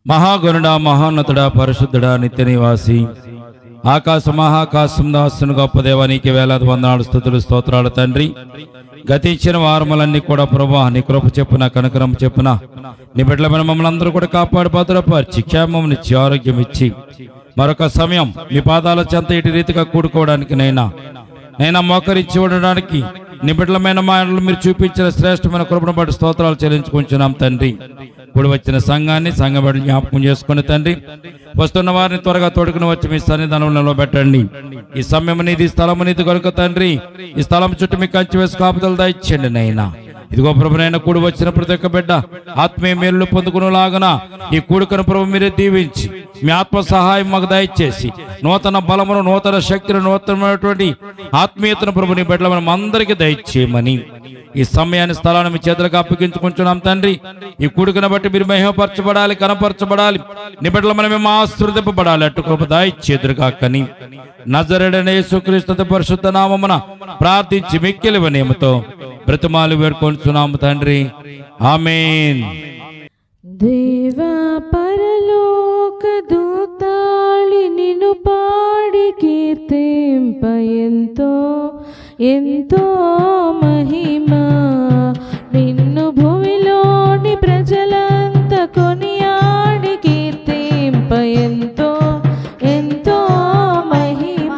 మహాగణుడా, మహోన్నతుడా, పరిశుద్ధుడా, నిత్య నివాసి, ఆకాశ మహాకాశం దాసును గొప్ప దేవానికి వేలాది వందనాలు, స్తుతులు, స్తోత్రాలు తండ్రి. గతించిన వారములన్నీ కూడా ప్రభువా నీ కృప చెప్పున, కనుకరం చెప్పున నీ బిడ్డలమైన మమ్మల్ని అందరూ కూడా కాపాడు, భద్రపరిచి, క్షేమమునిచ్చి, ఆరోగ్యం ఇచ్చి మరొక సమయం మీ పాదాల చెంత ఇటు రీతిగా కూడుకోవడానికి నైనా మోకరించి ఉండడానికి నీ బిడ్డలమైన మాటలు మీరు చూపించిన శ్రేష్టమైన కృపను బట్టి స్తోత్రాలు చెల్లించుకుంటున్నాం తండ్రి. ఇప్పుడు వచ్చిన సంఘాన్ని సంఘబడి జ్ఞాపకం చేసుకుని తండ్రి, వస్తున్న వారిని త్వరగా తోడుకుని వచ్చి మీ సన్నిధానంలో పెట్టండి. ఈ సమయం నీది, స్థలము నీది కనుక తండ్రి, ఈ స్థలం చుట్టూ మీకు కంచి వేసి కాపుదలు దయచేయండి నైనా. ఇదిగో ప్రభునైనా కూడి వచ్చిన ప్రతి ఒక్క బిడ్డ ఆత్మీయ మేలు పొందుకునేలాగన ఈ కూడుకను ప్రభు మీరే దీవించి మీ ఆత్మ సహాయం మాకు దయచేసి నూతన బలమును, నూతన శక్తిని, నూతనమైనటువంటి ఆత్మీయతను ప్రభు నీ బిడ్డల మనం అందరికీ దయచేయమని ఈ సమయాన్ని, స్థలాన్ని మీ చేతులకు అప్పగించుకుంటున్నాం తండ్రి. ఈ కూడుకను బట్టి మీరు మహిమపరచబడాలి, కనపరచబడాలి, నీ బిడ్డల మనం మేము ఆశీర్వదింపబడాలి. అటు కృప దయచేదురుగాకని నజరేయుడైన యేసుక్రీస్తు పరిశుద్ధ నామమున ప్రార్థించి మిక్కిలి వినయముతో బ్రతిమాలు వేడుకొంటున్నాము తండ్రి. ఆమేన్. దేవా పరలోక దూతాళి నిన్ను పాడి కీర్తింప ఎంతో ఎంతో మహిమ, నిన్ను భూమిలోని ప్రజలంతా కొనియాడి కీర్తింప ఎంతో ఎంతో మహిమ.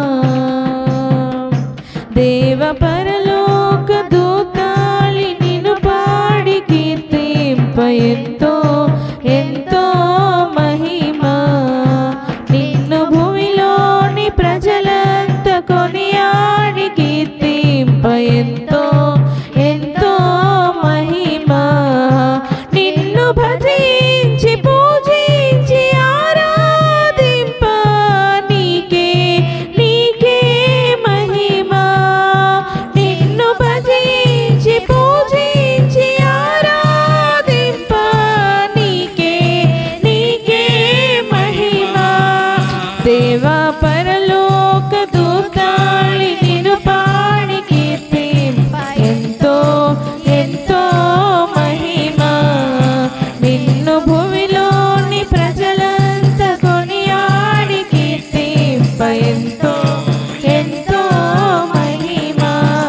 దేవ పరలోక దూతాళి నిన్ను పాడి కీర్తింప ఎంతో ఎంతో మహిమ, నిన్ను భూమిలోని ప్రజలంతా కొనియాడి కీర్తింప ఎంతో ఎంతో మహిమ. నిన్ను భజించి పూజించి ఆరాధింప నీకే నీకే మహిమ. నిన్ను భజించి పూజించి ఆరాధింప నీకే నీకే మహిమ. దేవా పరలోక దూతాళి నిన్ను పాడి కీర్తింప ఎంతో ఎంతో మహిమ, నిన్ను భూమిలోని ప్రజలంతా కొనియాడి కీర్తింప ఎంతో ఎంతో మహిమ.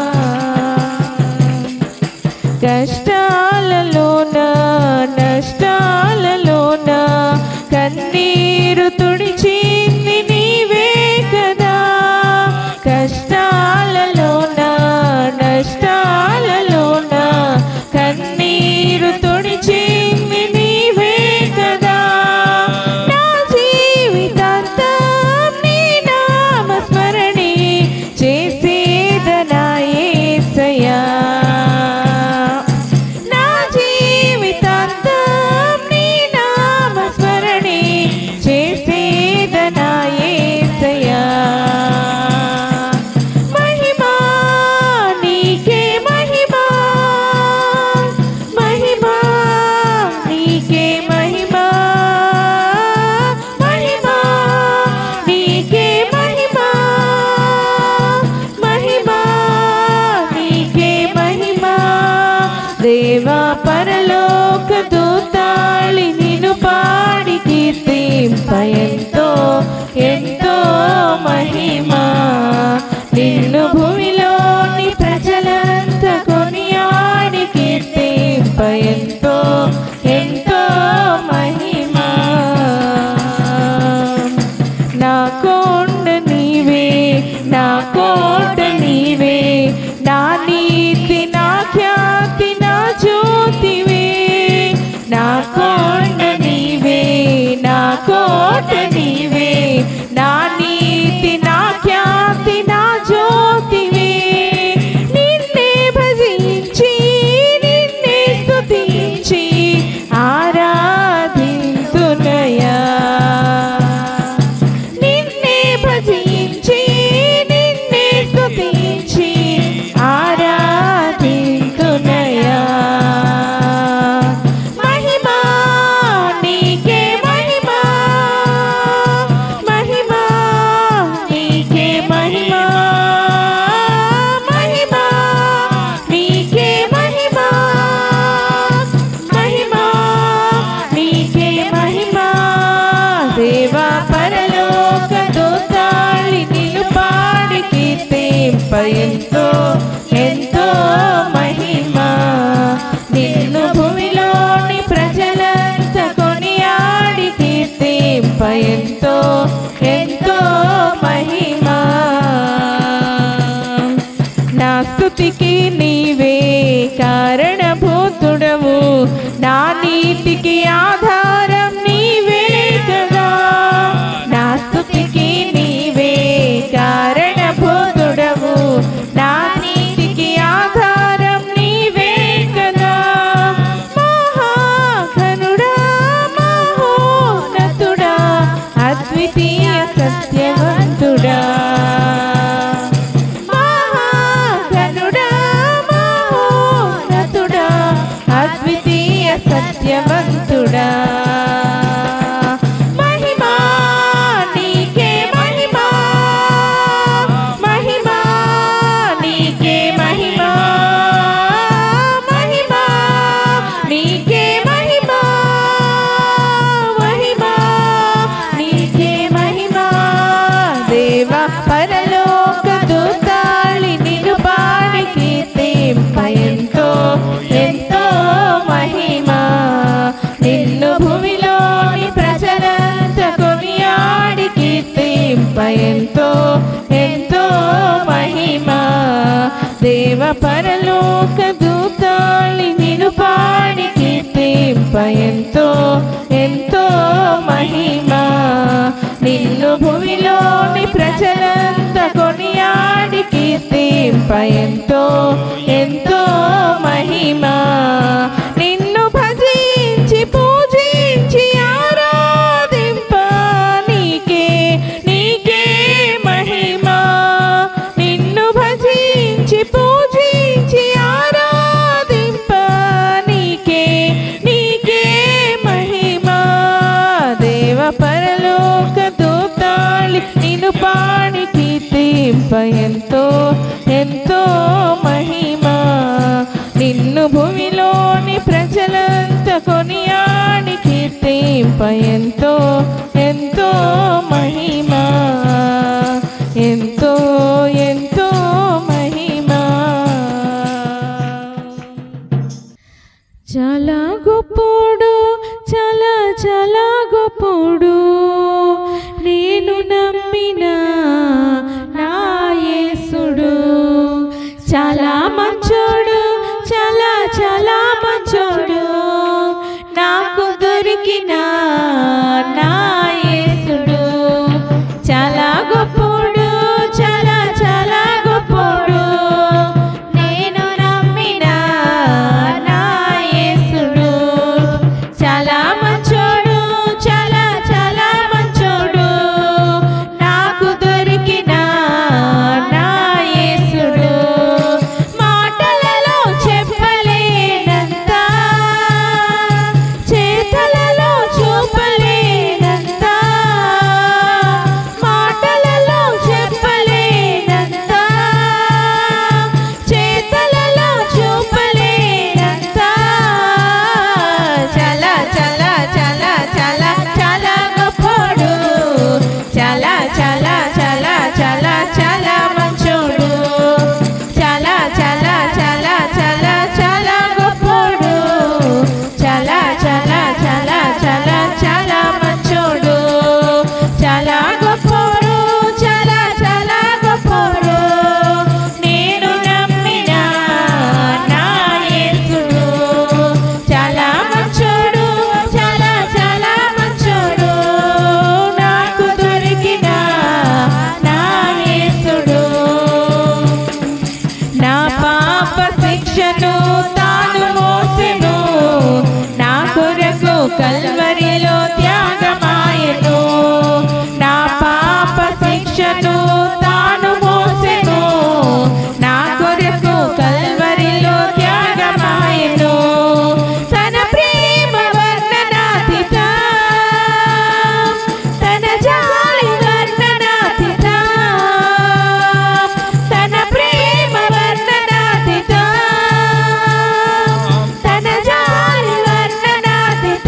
కష్టాలలోన నష్టాలలోన కన్నీరు తుడిచింది నీవే కదా. కష్టాలలోన నష్టాలలోన కన్నీరు తుడిచింది నీవే కదా. నా జీవితాంతం నీ నామస్మరణే చేసేదనా యేసయ్యా. నా జీవితాంతం నీ నామస్మరణే చేసేదనా పరలోక దూతాళి నిన్ను పాడి కీర్తింప ఎంతో ఎంతో మహిమా. నిన్ను భూమిలోని ప్రజలంతా కొనియాడి కీర్తింప ఎంతో ఎంతో మహిమా. నిన్ను భజించి పూజించి ఆరాధింప నీకే నీకే మహిమా. నిన్ను భజించి పూజించి ఆరాధింప నీకే నీకే మహిమా. దేవ పరలోక దూతాళి నిన్ను పాడి కీర్తింప ఎంతో ఎంతో మహిమా. నిన్ను భూమిలోని ప్రజలంతా కొనియాడి కీర్తింప ఎంతో ఎంతో మహిమా. ఎంతో ఎంతో మహిమా. చాలా గొప్పోడు చాలా చాలా గొప్పోడు నేను నమ్మిన నా యేసుడు. చాలా మంచోడు చాలా చాలా మంచోడు నాకు దొరికిన నా యేసుడు. చాలా గొప్పోడు చాలా చాలా గొప్పోడు నేను నమ్మిన నా యేసుడు. చాలా మంచోడు చాలా చాలా మంచోడు నాకు దొరికిన నా యేసుడు. మాటలలో చెప్పలేనంత చేతలలో చూపలేనంత మాటలలో చెప్పలేనంత చేతలలో చూపలేనంత చాలా చాలా చాలా చాలా చాలా గొప్పోడు. చాలా చాలా చాలా చాలా చాలా మంచోడు. చాలా చాలా చాలా చాలా చాలా గొప్పోడు. చాలా చాలా చాలా చాలా చాలా మంచోడు. చాలా గొప్పోడు చాలా చాలా గొప్పోడు నేను నమ్మిన నా యేసుడు. చాలా మంచోడు చాలా చాలా మంచోడు నాకు దొరికిన నా యేసుడు. నా పాప శిక్షను తాను మోసెను నా కొరకు కల్వరిలో త్యాగమాయెను. నా పాప శిక్షను తాను మోసెను నా కొరకు కల్వరిలో త్యాగమాయెను. తన ప్రేమ వర్ణనాతీత తన జాలి వర్ణనాతీత తన ప్రేమ వర్ణనాతీత తన జాలి వర్ణనాతీత.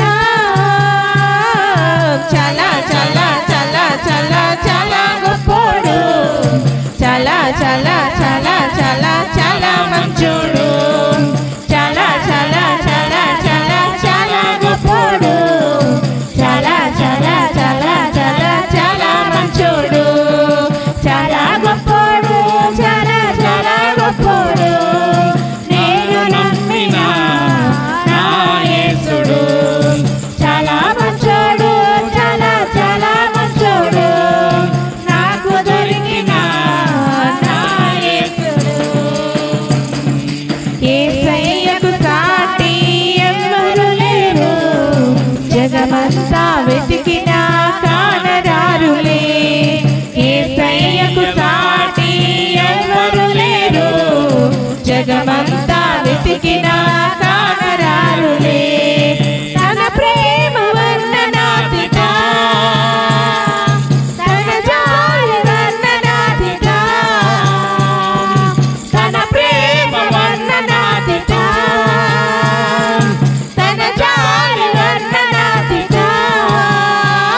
చాలా చాలా చాలా చాలా చాలా గొప్పోడు. చాలా చాలా చాలా చాలా చాలా మంచోడు. చాలా చాలా చాలా చాలా చాలా గొప్పోడు. చాలా చాలా చాలా చాలా చాలా మంచోడు. చాలా గొప్పోడు చాలా చాలా గొప్పోడు నేను నమ్మిన నా యేసుడు. చాలా మంచోడు చాలా చాలా మంచోడు నాకు దొరికిన నా యేసుడు. యేసయ్యకు సాటి ఎవ్వరు లేరు జగమంతా వెతికినా కానరారులే. యేసయ్యకు సాటి ఎవ్వరు లేరు జగమంతా వెతికినా కానరారులే. తన ప్రేమ వర్ణనాతీత తన జాలి వర్ణనాతీత తన ప్రేమ వర్ణనాతీత తన జాలి వర్ణనాతీత.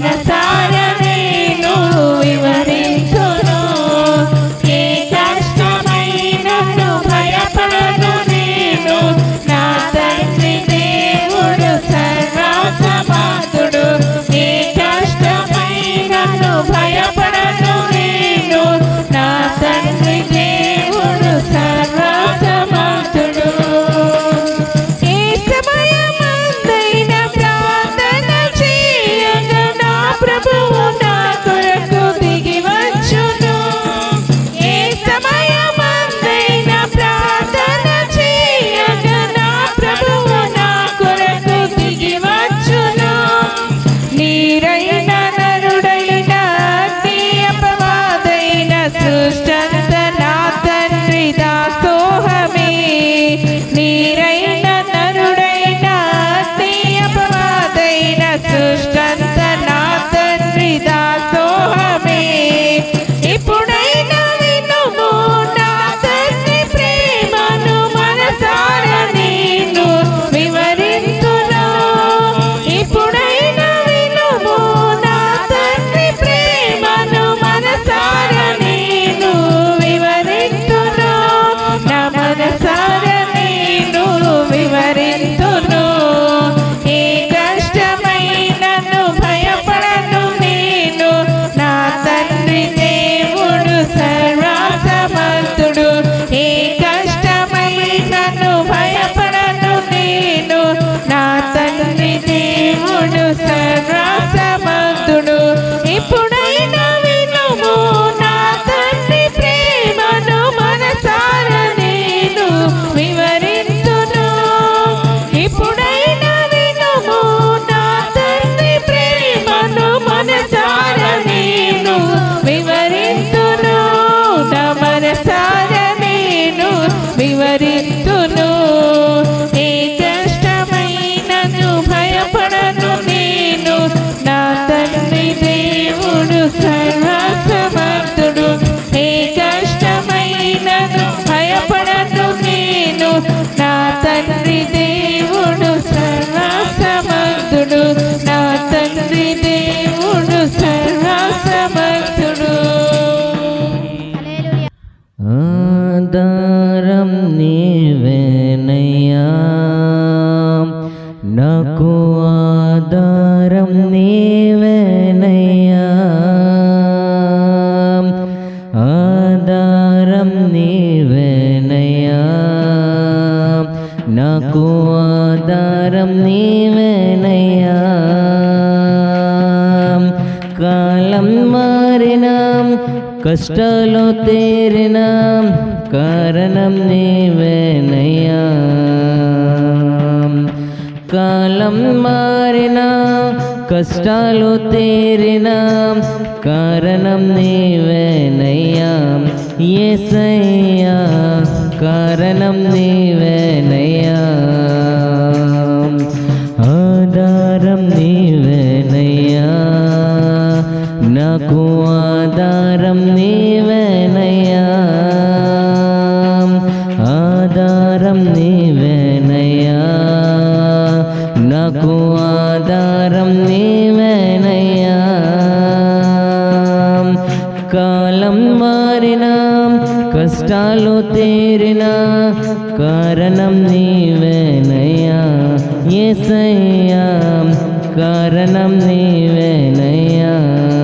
మనసారా నేను వివరింతును. ఏ కష్టమైనను భయపడను నేను, నా తండ్రి దేవుడు సర్వసమర్థుడు. ఏ కష్టమైనను భయపడను నేను, నా తండ్రి దేవుడు సర్వసమర్థుడు. ఏ సమయమందైన ప్రార్థన చేయగా నా ప్రభువు నా కొరకు దిగి వచ్చును. ఏ సమయమందైన ప్రార్థన చేయగా నా ప్రభువు నా కొరకు దిగి వచ్చును. నీరైన నరుడైన అగ్ని అపవాదైన సృష్టంత నా తండ్రి దాసోహమే. నీరైన నరుడైన అగ్ని అపవాదైన సృష్టంత నా తండ్రి దాసోహమే. ఇప్పుడైనా వినుము నా తండ్రి ప్రేమను, మనసారా నేను వివరింతును. ఇప్పుడైనా వినుము నా తండ్రి ప్రేమను, మనసారా నేను వివరింతును. నా మనసారా నేను వివరింతును. ఏ కష్టమైనను భయపడను నేను, నా తండ్రి దేవుడు సర్వసమర్థుడు. ఏ కష్టమైనను భయపడను నేను, నా తండ్రి దేవుడు సర్వసమర్థుడు. ఇప్పుడైనా వినుము నా తండ్రి ప్రేమను, మనసారా నేను వివరింతును. ఇప్పుడైనా వినుము నా తండ్రి ప్రేమను, మనసారా నేను వివరింతును. నా మనసారా నేను వివరింతును. ఏ కష్టమైనను భయపడను నేను, నా తండ్రి దేవుడు సర్వసమర్థుడు. ఏ కష్టమైనను భయపడను నేను, నా తండ్రి దేవుడు సర్వసమర్థుడు. నా తండ్రి దేవుడు సర్వసమర్థుడు. ఆధారం నీవేనయ్యా, నాకు ఆధారం నీవేనయ్యా. ఆధారం నీవేనయ్యా, నాకు ఆధారం నీవేనయ్యా. కాలం మారినా కష్టాలు తీరినా కారణం నీవేనయ్యా. కాలం మారినా కష్టాలు తీరినా కారణం నీవేనయ్యా. యేసయ్యా కారణం నీవేనయ్యా. ఆధారం నీవేనయ్యా, నాకు ఆధారం నీవేనయ్యా. ఆధారం నీవేనయ్యా, నాకు ఆధారం నీవేనయ్యా. కాలం మారినా కష్టాలు తీరినా కారణం నీవేనయ్యా. యేసయ్యా కారణం నీవేనయ్యా.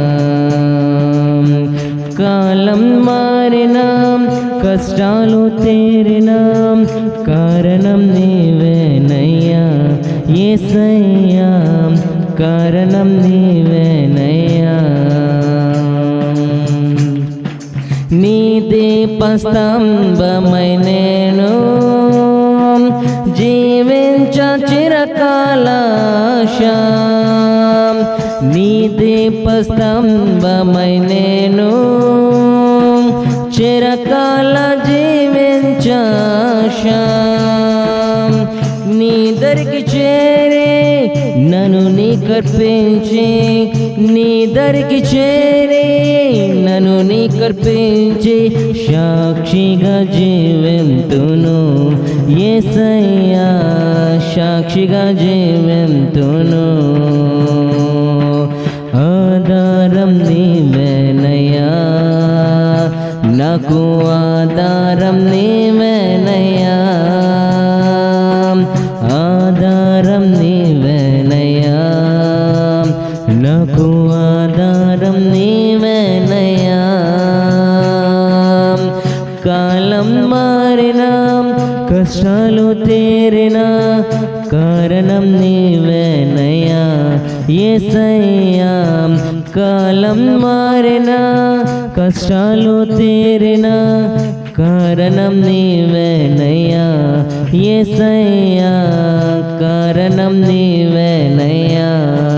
కాలం మారినా కష్టాలు తీరినా కారణం నీవేనయ్యా. యేసయ్యా కారణం నీవేనయ్యా. నీ దీపస్తంభమై నేను జీవించ చిరకాలాశా. నీ దీపస్తంభమై నేను చిరకాల జీవించాశా. నీ దరికి చేరే నన్ను నీకర్పించి, నీ దరికి చేరే నన్ను నీకర్పించి సాక్షిగా జీవింతును. యేసయ్యా సాక్షిగా జీవింతును. నాకు ఆధారం నీవేనయ్యా, ఆధారం నీవేనయ్యా, నాకు ఆధారం నీవేనయ్యా. కాలం మారినా కష్టాలు తీరినా కారణం నీవేనయ్యా యేసయ్యా. కాలం మారినా కష్టాలు తీరినా కారణం నీవేనయ్యా యేసయ్యా, కారణం నీవేనయ్యా.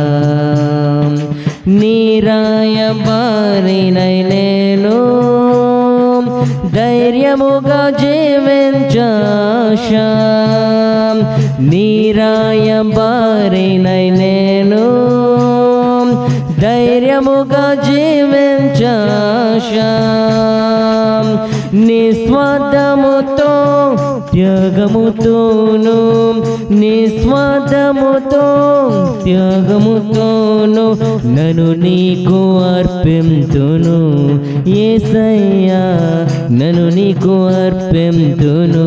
నీరాయబారినై నేను ధైర్యముగా జీవించాశా, నీరాయబారినై నేను ధైర్యముగా జీవించాశా. నిస్వార్థముతో త్యాగముతోను, నిస్వార్థముతో త్యాగముతోను నన్ను నీకు అర్పింతును యేసయ్యా, నన్ను నీకు అర్పింతును.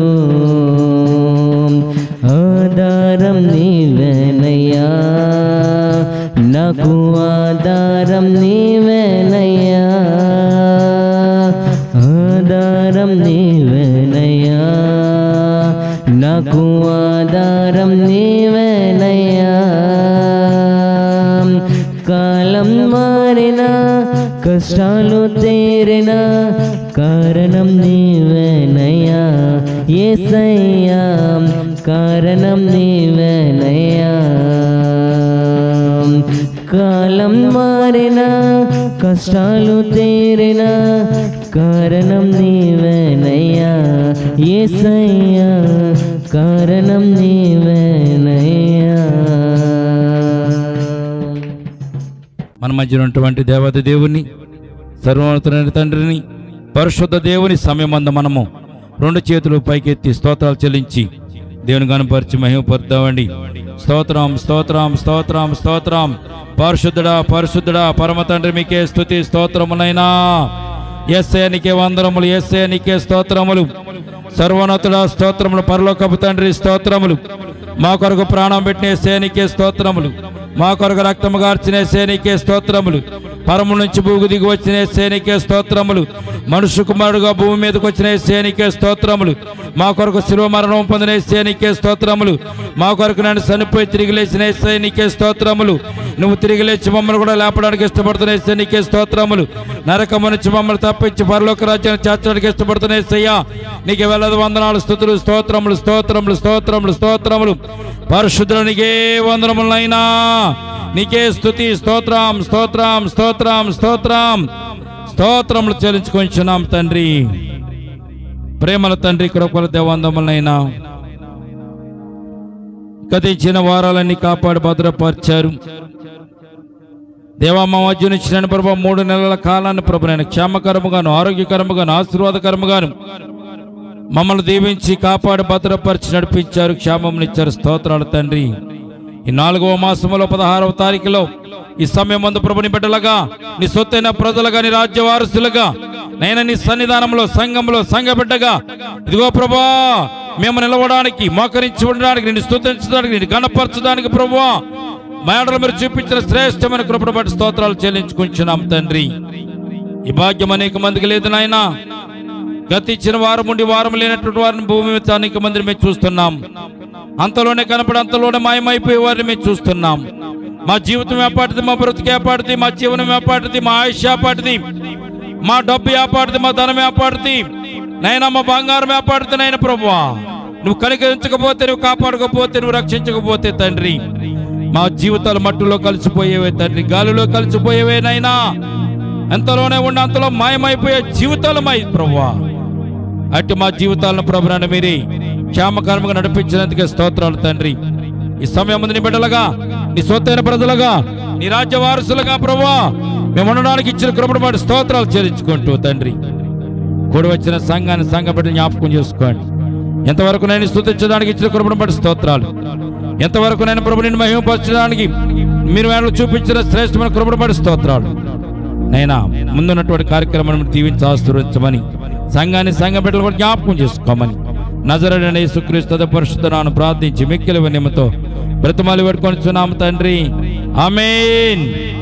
ఆధారం నీవేనయ్యా, నాకు ఆధారం నీవేనయ్యా, ఆధారం నీవేనయ్యా, నాకు ఆధారం నీవేనయ్యా. కాలం మారినా కష్టాలు తీరినా కారణం నీవేనయ్యా యేసయ్యా, కారణం నీవేనయ్యా. కాలం మారినా కష్టాలు తీరినా కారణం నీవేనయ్యా యేసయ్యా, కారణం నీవేనయ్యా. మన మధ్య ఉన్నటువంటి దేవత దేవుని, సర్వోన్నతుడైన తండ్రిని, పరిశుద్ధ దేవుని సమయమందు మనము రెండు చేతులు పైకెత్తి స్తోత్రాలు చెల్లించి దేవుని గణపరిచి మహిమపరుద్దామండి. స్తోత్రం స్తోత్రం స్తోత్రం స్తోత్రం. పరిశుద్ధుడా పరిశుద్ధుడా పరమ తండ్రి మీకే స్తుతి స్తోత్రములైనా. యేసయ్య నీకే వందనములు, యేసయ్య నీకే స్తోత్రములు. సర్వోన్నతుడా స్తోత్రములు. పరలోకపు తండ్రి స్తోత్రములు. మా కొరకు ప్రాణం పెట్టిన యేసయ్య నీకే స్తోత్రములు. మా కొరకు రక్తము గార్చిన యేసయ్య నీకే స్తోత్రములు. పరము నుంచి భూగు దిగి వచ్చిన యేసయ్య నీకే స్తోత్రములు. మనుష్య కుమారుడుగా భూమి మీదకి వచ్చిన యేసయ్య నీకే స్తోత్రములు. మా కొరకు శిలువ మరణం పొందిన యేసయ్య నీకే స్తోత్రములు. మా కొరకు నన్ను చనిపోయి తిరిగి లేచిన యేసయ్య నీకే స్తోత్రములు. నువ్వు తిరిగి లేచి మమ్మల్ని కూడా లేపడానికి ఇష్టపడుతున్న యేసయ్య నీకే స్తోత్రములు. నరకము నుంచి మమ్మల్ని తప్పించి పరలోక రాజ్యాన్ని చేర్చడానికి ఇష్టపడుతున్న యేసయ్య నీకే వేలాది వందనాలు, స్తుతులు, స్తోత్రములు స్తోత్రములు స్తోత్రములు స్తోత్రములు. పరిశుద్ధుడు నీకే వందనములైనా, నీకే స్తుతి స్తోత్రం స్తోత్రం స్తోత్రం స్తోత్రం స్తోత్రములు చెల్లించుకొంచున్నాం తండ్రి. ప్రేమల తండ్రి, కృపల దేవందములైనా గతించిన వారాలన్నీ కాపాడి భద్రపరిచారు దేవా. మా మధ్య నుంచి ప్రభు 3 నెలల కాలాన్ని ప్రభు నేను క్షేమకరముగాను ఆరోగ్యకరముగాను ఆశీర్వాదకరముగాను మమ్మల్ని దీవించి కాపాడి భద్రపరిచి నడిపించారు, క్షేమమునిచ్చారు. స్తోత్రాలు తండ్రి. ఈ 4వ మాసములో 16వ తారీఖులో ఈ సమయం ముందు ప్రభుని బిడ్డలుగా, నీ సొత్తైన ప్రజలుగా, నీ రాజ్య వారసులుగా నేను నీ సన్నిధానంలో సంఘంలో సంఘ బిడ్డగా ఇదిగో ప్రభా మేము నిలవడానికి, మోకరించి ఉండడానికి, నిన్ను స్తుతించడానికి, నిన్ను గణపరచడానికి ప్రభువా మేడలు మీరు చూపించిన శ్రేష్టమైన కృపను బట్టి స్తోత్రాలు చెల్లించుకుంటున్నాం తండ్రి. ఈ భాగ్యం అనేక మందికి లేదు నాయన. గతించిన వారం ఉండి వారం లేనటువంటి వారిని భూమి మీద అనేక మందిని మేము చూస్తున్నాం. అంతలోనే కనపడి అంతలోనే మాయమైపోయే వారిని మేము చూస్తున్నాం. మా జీవితం ఏపాటిది, మా బ్రతుకు ఏపాటిది, మా జీవనం ఏపాటిది, మా ఆయుష్ ఏపాటిది, మా డబ్బు ఏపాటిది, మా ధనం ఏపాటిది నైనా, మా బంగారం ఏపాటిది నైనా ప్రభువా. నువ్వు కనికరించకపోతే, నువ్వు కాపాడకపోతే, నువ్వు రక్షించకపోతే తండ్రి మా జీవితాలు మట్టిలో కలిసిపోయేవే తండ్రి, గాలిలో కలిసిపోయేవే నైనా. ఎంతలోనే ఉండి అంతలో మాయమైపోయే జీవితాలు మా ప్రభువా. అట్టి మా జీవితాలను ప్రభుత్వాన్ని మీరే క్షేమకరంగా నడిపించినందుకే స్తోత్రాలు తండ్రి. ఈ సమయం ముందు నీ బిడ్డలుగా, నీ సొత్తైన ప్రజలుగా, నీ రాజ్య వారసులుగా ప్రభువా మేము ఉండడానికి ఇచ్చిన కృపను బట్టి స్తోత్రాలు చెల్లించుకుంటూ తండ్రి కూడి వచ్చిన సంఘాన్ని సంఘ బిడ్డలు జ్ఞాపకం చేసుకోండి. ఎంతవరకు నేను స్తుతించడానికి ఇచ్చిన కృపను బట్టి స్తోత్రాలు, ఎంతవరకు నేను ప్రభు నిన్ను మహిమపరచడానికి మీరు వేళ చూపించిన శ్రేష్టమైన కృపను బట్టి స్తోత్రాలు. నైనా ముందున్నటువంటి కార్యక్రమాన్ని దీవించి ఆశీర్వదించమని సంఘాన్ని సంఘ బిడ్డలు కూడా జ్ఞాపకం చేసుకోమని నజరేయుడైన యేసుక్రీస్తు పరిశుద్ధ నామమున ప్రార్థించి మిక్కిలి వినయముతో బ్రతిమాలి వేడుకొనుచున్నాము తండ్రి. ఆమేన్.